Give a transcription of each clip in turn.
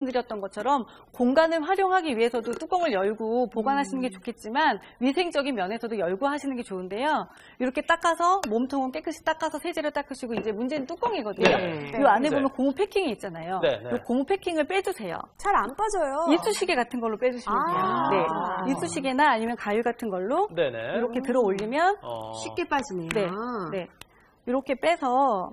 말씀드렸던 것처럼 공간을 활용하기 위해서도 뚜껑을 열고 보관하시는 게 좋겠지만 위생적인 면에서도 열고 하시는 게 좋은데요. 이렇게 닦아서 몸통은 깨끗이 닦아서 세제로 닦으시고 이제 문제는 뚜껑이거든요. 이 안에 보면 고무 패킹이 있잖아요. 이 고무 패킹을 빼주세요. 잘 안 빠져요. 이쑤시개 같은 걸로 빼주시면 돼요. 네. 이쑤시개나 아니면 가위 같은 걸로 이렇게 들어 올리면 쉽게 빠지네요. 네. 네. 이렇게 빼서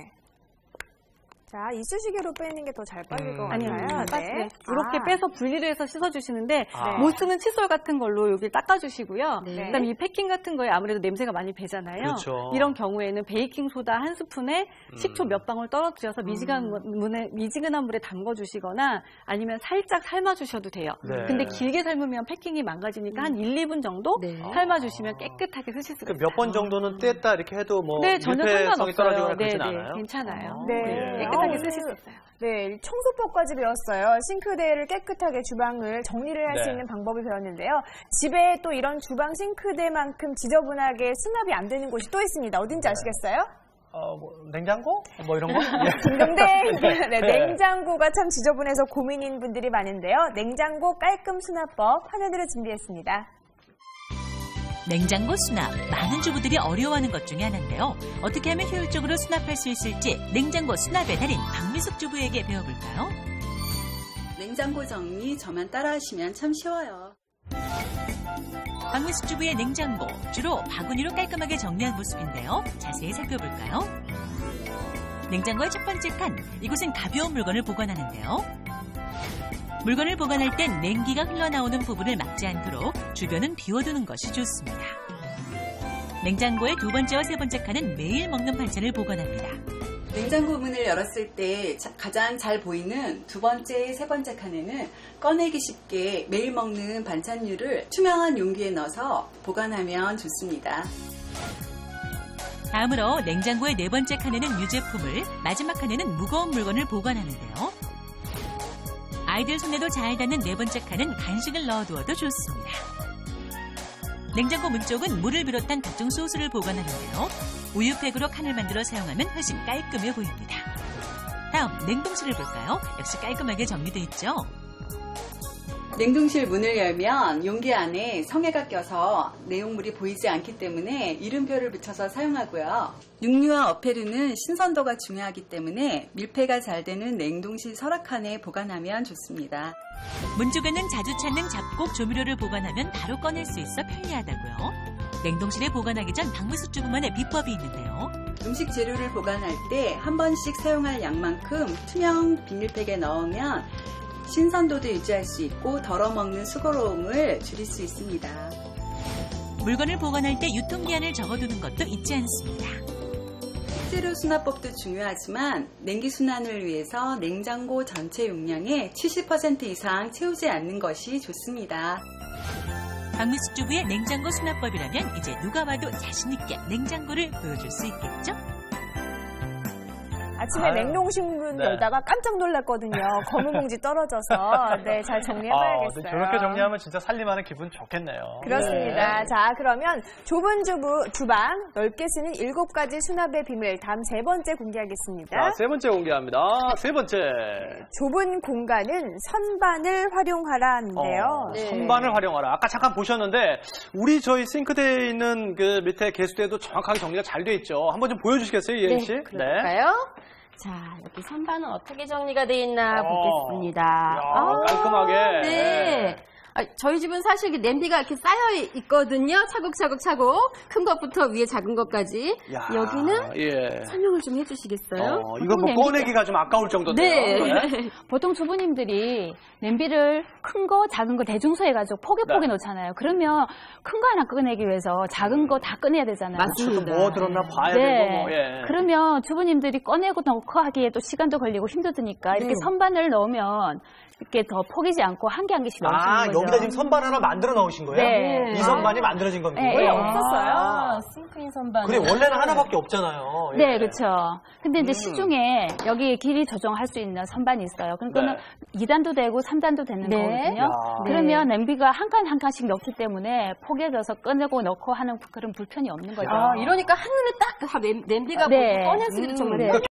자, 이쑤시개로 빼는 게 더 잘 빠질 것 아니요, 같아요. 이렇게 빼서 분리를 해서 씻어주시는데 못 쓰는 칫솔 같은 걸로 여기 닦아주시고요. 그다음에 이 패킹 같은 거에 아무래도 냄새가 많이 배잖아요. 그렇죠. 이런 경우에는 베이킹 소다 한 스푼에 식초 몇 방울 떨어뜨려서 미지근한 물에 담궈주시거나 아니면 살짝 삶아주셔도 돼요. 근데 길게 삶으면 패킹이 망가지니까 한 1, 2분 정도 삶아주시면 깨끗하게 쓰실 수가 있어요. 몇 번 정도는 뗐다 이렇게 해도 뭐 전혀 밀폐성이 떨어지거나 상관없어요. 그렇진 않아요? 괜찮아요. 깨끗하게 쓰실 수 있어요. 네, 청소법까지 배웠어요. 싱크대를 깨끗하게 주방을 정리를 할 수 있는 방법을 배웠는데요. 집에 또 이런 주방 싱크대만큼 지저분하게 수납이 안 되는 곳이 또 있습니다. 어딘지 아시겠어요? 뭐 냉장고? 뭐 이런 거? 딩동댕! 냉장고가 참 지저분해서 고민인 분들이 많은데요. 냉장고 깔끔 수납법 화면으로 준비했습니다. 냉장고 수납, 많은 주부들이 어려워하는 것 중에 하나인데요. 어떻게 하면 효율적으로 수납할 수 있을지 냉장고 수납의 달인 박미숙 주부에게 배워볼까요? 냉장고 정리 저만 따라하시면 참 쉬워요. 박미숙 주부의 냉장고, 주로 바구니로 깔끔하게 정리한 모습인데요. 자세히 살펴볼까요? 냉장고의 첫 번째 칸, 이곳은 가벼운 물건을 보관하는데요. 물건을 보관할 땐 냉기가 흘러나오는 부분을 막지 않도록 주변은 비워두는 것이 좋습니다. 냉장고의 두 번째와 세 번째 칸은 매일 먹는 반찬을 보관합니다. 냉장고 문을 열었을 때 가장 잘 보이는 두 번째, 세 번째 칸에는 꺼내기 쉽게 매일 먹는 반찬류를 투명한 용기에 넣어서 보관하면 좋습니다. 다음으로 냉장고의 네 번째 칸에는 유제품을, 마지막 칸에는 무거운 물건을 보관하는데요. 아이들 손에도 잘 닿는 네 번째 칸은 간식을 넣어두어도 좋습니다. 냉장고 문 쪽은 물을 비롯한 각종 소스를 보관하는데요. 우유팩으로 칸을 만들어 사용하면 훨씬 깔끔해 보입니다. 다음 냉동실을 볼까요? 역시 깔끔하게 정리되어 있죠. 냉동실 문을 열면 용기 안에 성에가 껴서 내용물이 보이지 않기 때문에 이름표를 붙여서 사용하고요. 육류와 어패류는 신선도가 중요하기 때문에 밀폐가 잘 되는 냉동실 서랍칸에 보관하면 좋습니다. 문 쪽에는 자주 찾는 잡곡 조미료를 보관하면 바로 꺼낼 수 있어 편리하다고요. 냉동실에 보관하기 전 박미숙 주부만의 비법이 있는데요. 음식 재료를 보관할 때 한 번씩 사용할 양만큼 투명 비닐팩에 넣으면 신선도도 유지할 수 있고 덜어먹는 수고로움을 줄일 수 있습니다. 물건을 보관할 때 유통기한을 적어두는 것도 잊지 않습니다. 식재료 수납법도 중요하지만 냉기 순환을 위해서 냉장고 전체 용량의 70% 이상 채우지 않는 것이 좋습니다. 박미숙 주부의 냉장고 수납법이라면 이제 누가 봐도 자신있게 냉장고를 보여줄 수 있겠죠? 아침에 냉동실 문 열다가 깜짝 놀랐거든요. 검은 봉지 떨어져서. 잘 정리해봐야겠어요. 저렇게 정리하면 진짜 살림하는 기분 좋겠네요. 그렇습니다. 자, 그러면 좁은 주방, 넓게 쓰는 7가지 수납의 비밀, 다음 세 번째 공개하겠습니다. 자, 세 번째 공개합니다. 세 번째. 좁은 공간은 선반을 활용하라인데요. 선반을 활용하라. 아까 잠깐 보셨는데 저희 싱크대에 있는 그 밑에 개수대도 정확하게 정리가 잘 돼 있죠. 한번 좀 보여주시겠어요, 이혜인 씨? 그럴까요? 자, 이렇게 선반은 어떻게 정리가 되어 있나 보겠습니다. 깔끔하게. 네. 저희 집은 사실 냄비가 이렇게 쌓여 있거든요. 차곡차곡. 큰 것부터 위에 작은 것까지. 여기는 설명을 좀 해주시겠어요? 이거 뭐 꺼내기가 좀 아까울 정도인데요. 네. 보통 주부님들이 냄비를 큰 거, 작은 거 대중소해가지고 포개포개 놓잖아요. 그러면 큰 거 하나 꺼내기 위해서 작은 거 다 꺼내야 되잖아요. 맞습니다. 뭐 들었나 봐야 되고. 그러면 주부님들이 꺼내고 넣고 하기에 또 시간도 걸리고 힘드니까 이렇게 선반을 넣으면 이렇게 더 포기지 않고 한 개 한 개씩 넣으시는 거죠. 여기다 지금 선반 하나 만들어 넣으신 거예요? 네. 이 선반이 만들어진 겁니다. 원래 없었어요. 싱크인 선반. 그래, 원래는 하나밖에 없잖아요. 네, 그렇죠. 근데 이제 시중에 여기 길이 조정할 수 있는 선반이 있어요. 그러니까 2단도 되고 3단도 되는 거거든요. 그러면 냄비가 한 칸 한 칸씩 넣기 때문에 포개져서 꺼내고 넣고 하는 그런 불편이 없는 거죠. 이러니까 한눈에 딱 냄비가 꺼내쓰기도 정말